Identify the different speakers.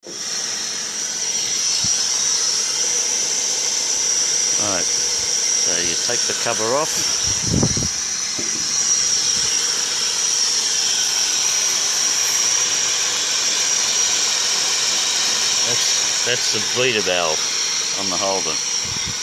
Speaker 1: Right, so you take the cover off. That's the bleeder valve on the Holden.